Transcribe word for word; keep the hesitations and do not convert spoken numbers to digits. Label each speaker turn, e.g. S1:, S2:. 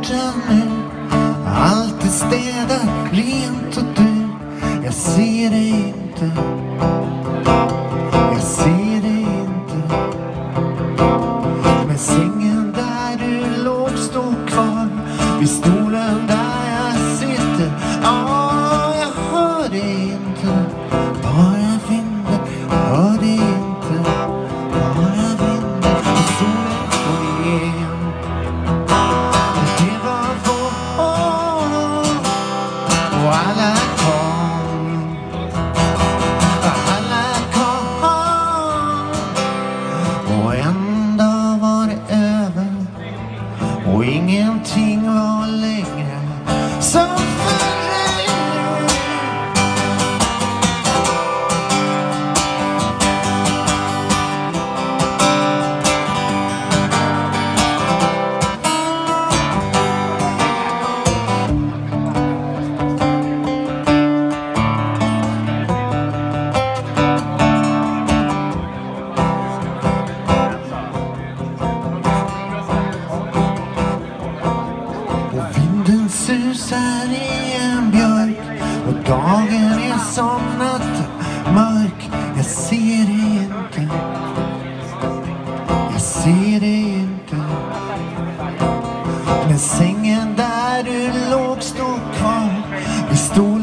S1: borta nu. Allt är städat, rent och du. Jag ser dig inte. Jag ser dig inte. Men sängen där du låg står kvar. Vid stolen där jag sitter. Ja, jag hör dig inte. Bara vinden, hör dig inte. Bara vinden och solen går igen. Det var vår och alla kom. Alla kom. Och en dag var det över. Och ingenting var längre som förut. Och vinden susar i en björk. Och dagen är som natt mörk. Jag ser dig inte. Jag ser dig inte. Men sängen där du låg står kvar. Vi stod